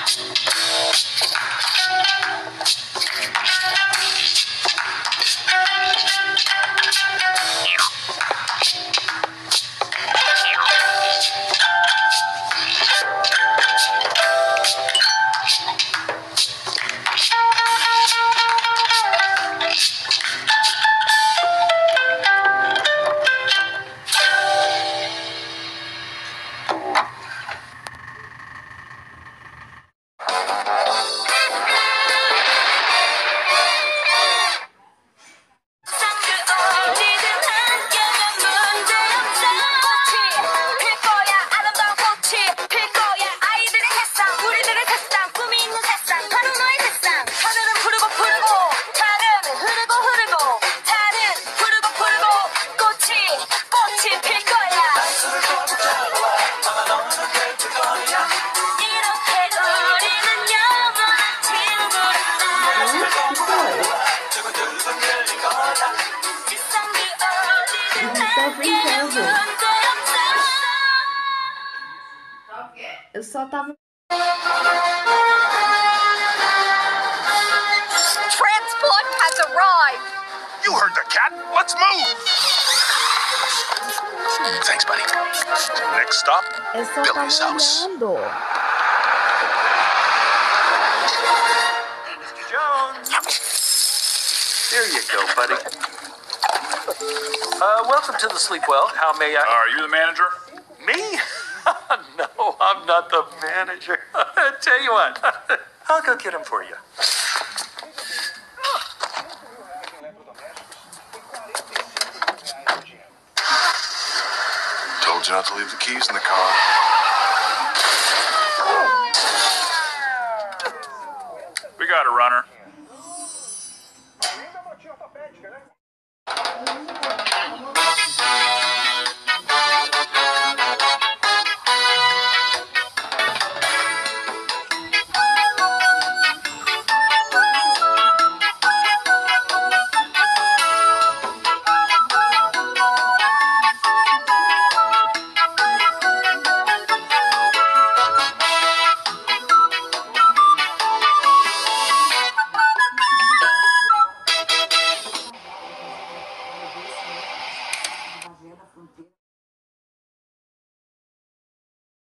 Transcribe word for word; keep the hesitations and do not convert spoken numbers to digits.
Eu só tava... Transport has arrived! You heard the cat. Let's move! Thanks, buddy. Next stop, Eu só Billy's tava house. olhando. Mister Jones. There you go, buddy. Uh, welcome to the Sleepwell. How may I... Are you the manager? Me? No, I'm not the manager. Tell you what, I'll go get him for you. Told you not to leave the keys in the car. We got a runner.